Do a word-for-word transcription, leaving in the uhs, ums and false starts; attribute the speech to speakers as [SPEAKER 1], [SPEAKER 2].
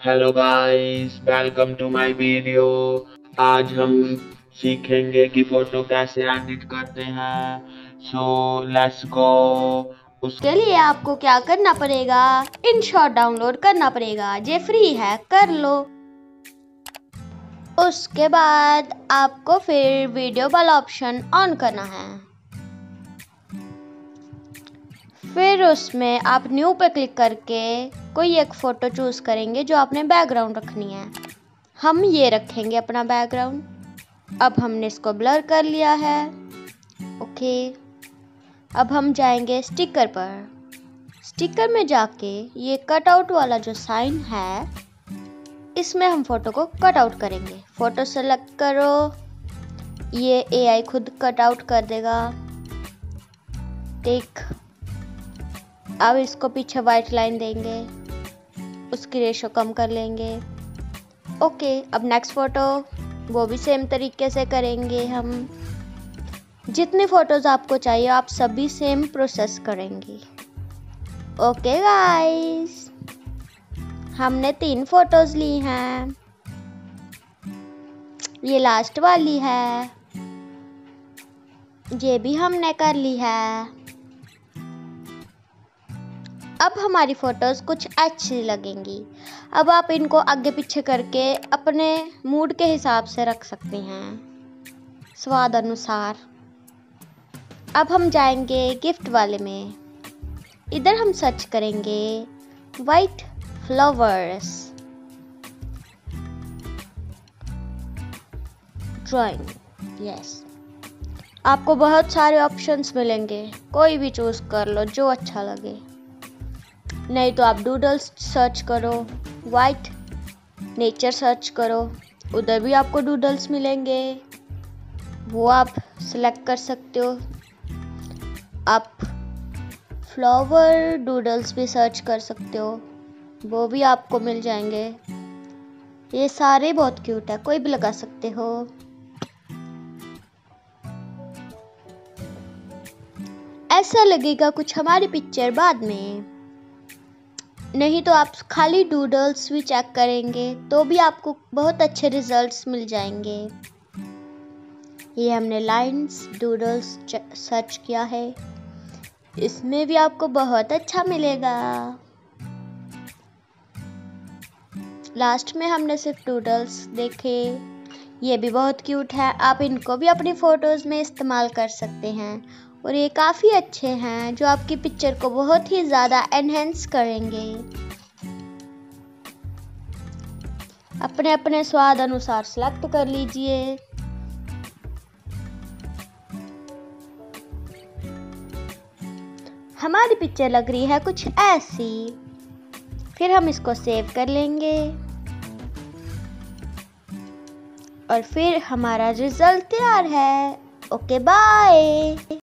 [SPEAKER 1] Hello guys, welcome to my video. आज हम सीखेंगे कि फोटो कैसे एडिट करते हैं। So let's go.
[SPEAKER 2] उसके लिए आपको क्या करना पड़ेगा, इनशॉट डाउनलोड करना पड़ेगा, ये फ्री है, कर लो। उसके बाद आपको फिर वीडियो वाला ऑप्शन ऑन करना है। फिर उसमें आप न्यू पे क्लिक करके कोई एक फ़ोटो चूज़ करेंगे जो आपने बैकग्राउंड रखनी है। हम ये रखेंगे अपना बैकग्राउंड। अब हमने इसको ब्लर कर लिया है। ओके, अब हम जाएंगे स्टिकर पर। स्टिकर में जाके ये कट आउट वाला जो साइन है, इसमें हम फोटो को कट आउट करेंगे। फोटो सेलेक्ट करो, ये एआई खुद कट आउट कर देगा। देख, अब इसको पीछे वाइट लाइन देंगे, उसकी रेशो कम कर लेंगे। ओके, अब नेक्स्ट फोटो वो भी सेम तरीके से करेंगे। हम जितनी फोटोज आपको चाहिए आप सभी सेम प्रोसेस करेंगे। ओके गाइस, हमने तीन फोटोज ली हैं, ये लास्ट वाली है, ये भी हमने कर ली है। अब हमारी फोटोज कुछ अच्छी लगेंगी। अब आप इनको आगे पीछे करके अपने मूड के हिसाब से रख सकते हैं, स्वाद अनुसार। अब हम जाएंगे गिफ्ट वाले में। इधर हम सर्च करेंगे वाइट फ्लावर्स ड्राइंग। यस, आपको बहुत सारे ऑप्शंस मिलेंगे, कोई भी चूज कर लो जो अच्छा लगे। नहीं तो आप डूडल्स सर्च करो, वाइट नेचर सर्च करो, उधर भी आपको डूडल्स मिलेंगे, वो आप सिलेक्ट कर सकते हो। आप फ्लावर डूडल्स भी सर्च कर सकते हो, वो भी आपको मिल जाएंगे। ये सारे बहुत क्यूट है, कोई भी लगा सकते हो। ऐसा लगेगा कुछ हमारी पिक्चर बाद में। नहीं तो आप खाली डूडल्स भी चेक करेंगे तो भी आपको बहुत अच्छे रिजल्ट्स मिल जाएंगे। ये हमने लाइंस डूडल्स सर्च किया है, इसमें भी आपको बहुत अच्छा मिलेगा। लास्ट में हमने सिर्फ डूडल्स देखे, ये भी बहुत क्यूट है। आप इनको भी अपनी फोटोज में इस्तेमाल कर सकते हैं और ये काफ़ी अच्छे हैं जो आपकी पिक्चर को बहुत ही ज़्यादा एनहेंस करेंगे। अपने अपने स्वाद अनुसार सेलेक्ट कर लीजिए। हमारी पिक्चर लग रही है कुछ ऐसी। फिर हम इसको सेव कर लेंगे और फिर हमारा रिजल्ट तैयार है। Okay bye.